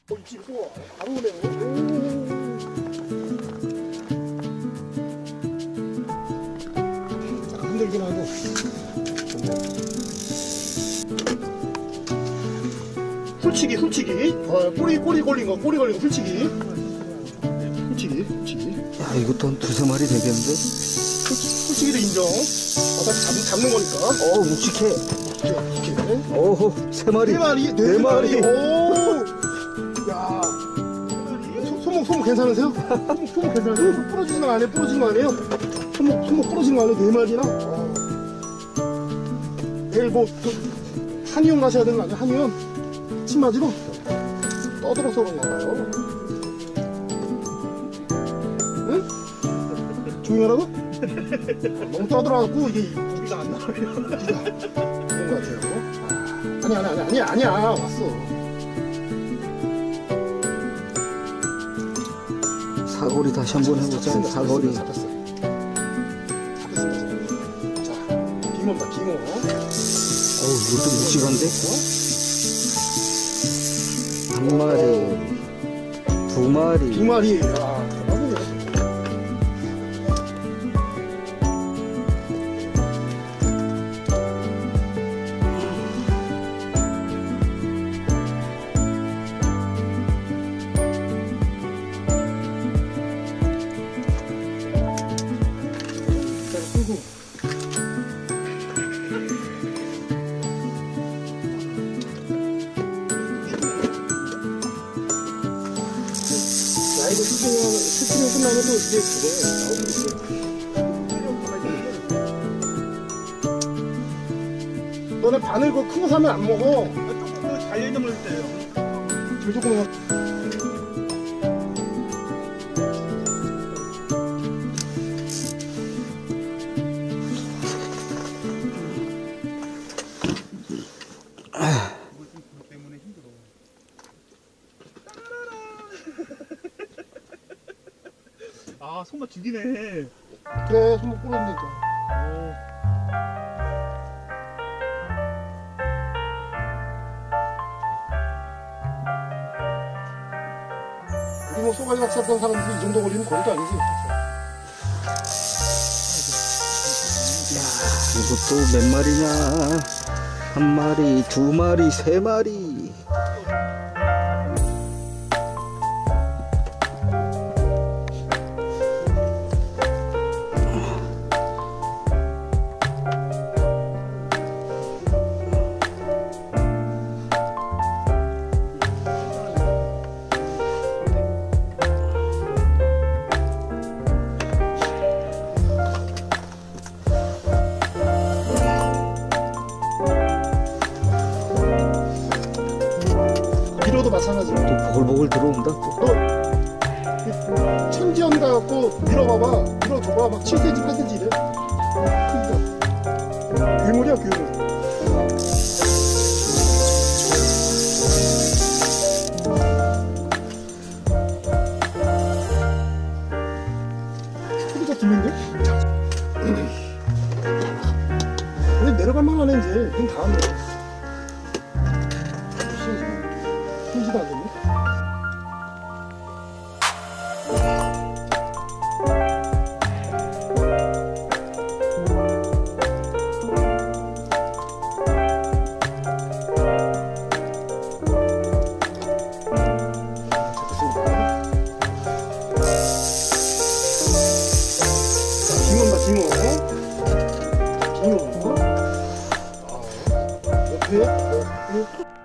입질 우와 바로 오네요. 잠깐 흔들긴 하고 훌치기 꼬리 걸린 거 훌치기. 야, 이것도 한 두세 마리 되겠는데? 훌치기도 인정. 어차피 잡는 거니까. 묵직해. 묵직해. 오호, 세 마리. 네 마리. 오. 야. 손목 괜찮으세요? 손목 괜찮으세요? 손 부러지는 거 아니에요? 손목 부러지는 거 아니에요? 네 마리나? 내일 한의원 가셔야 되는 거 아니에요? 한의원? 침 맞으러? 떠들어서 그런가 봐요. 응? 조용히 하라고? 너무 떠들어갖고 이게 고기가 안 나와요. 그런 거 같아요. 아니야. 왔어. 사거리 다시 한번 해보자. 사거리. 잡혔어. 자, 빙어입니다. 빙어. 이것도 묵직한데? 한 마리, 두 마리. 두 마리. 야, 대박이네. 이거 슈팅이 끝나면 또 이제 그거예요. 나오고 있어. 너네 바늘 그거 큰 거 사면 안 먹어. 조금 더 잘려있는 걸 때요. 제일 조그만 거. 아, 손맛 죽이네. 그래, 손목 부러지니까. 우리 뭐 쏘가리 낚시 했던 사람들이 이 정도 걸리면 거리도 아니지. 이것도 몇 마리냐? 한 마리, 두 마리, 세 마리. 밀어도 마찬가지로. 또 보글보글 들어온다. 너 천지연 가갖고 밀어봐봐. 밀어줘봐. 막 7cm, 8cm 이래. 크기가. 괴물이야, 괴물. 소리가 들린데? 근데 내려갈 만하네, 이제. 이건 다 왔네. 신지도 안 됐네. 빙어. 옆에